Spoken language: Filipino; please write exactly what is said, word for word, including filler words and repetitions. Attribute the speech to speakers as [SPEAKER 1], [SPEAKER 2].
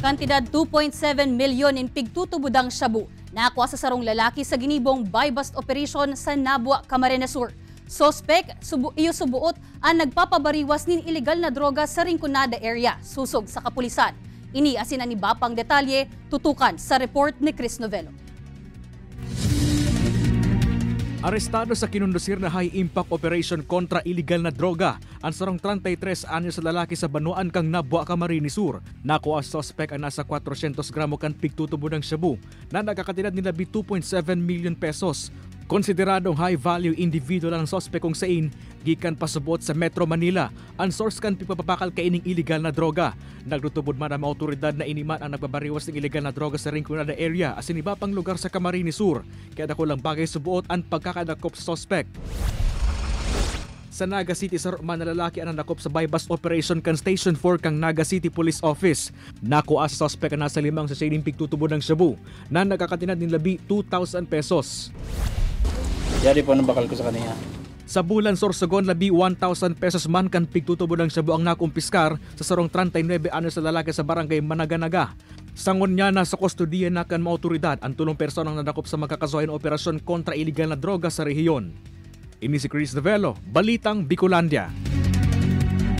[SPEAKER 1] Kantidad two point seven million in pigtutubudang shabu. Nakuha sa sarong lalaki sa ginibong buy-bust operation sa Nabua, Camarines Sur. Sospek, subu iyo subuot ang nagpapabariwas nin ilegal na droga sa Rinconada area, susog sa kapulisan. Ini asinan ni Bapang detalye, tutukan sa report ni Chris Novelo.
[SPEAKER 2] Arestado sa kinundusir na high-impact operation kontra iligal na droga ang sarong thirty-three anyos sa lalaki sa Banuan kang Nabua, Camarines Sur. Nakuha sa suspect ang nasa four hundred gramo kan pigtutubo ng shabu na nagkakatidad ni Labi two point seven million pesos. Konsideradong high-value individual ang suspect kung sain gikan pasubot sa Metro Manila. Ang source kan pipapakal kaining iligal na droga. Nagtutubod man ang autoridad na iniman ang nagbabariwas ng iligal na droga sa Rinconada area as iba pang lugar sa Camarines Sur. Kaya dako lang bagay subuot ang pagkakadakop sa suspect. Sa Naga City, Saro man na lalaki ang nakop sa buy-bust operation kan Station four kang Naga City Police Office. Nakuha sa suspect na nasa limang sa shading pigtutubo ng shabu na nagkakatinad ni Labi two thousand pesos.
[SPEAKER 3] Yari po nang bakal ko sa kaniya.
[SPEAKER 2] Sa Bulan, Sorsogon, Labi one thousand pesos man kan pigtutubo ng shabu ang nakumpiskar sa sarong thirty-nine anyos sa lalaki sa barangay Managanaga. Sangon niya na sa kustodiya na kan mga otoridad ang tulong personang nadakop sa magkakasuhayan operasyon kontra iligal na droga sa rehiyon. Ini si Chris Novelo, Balitang Bicolandia.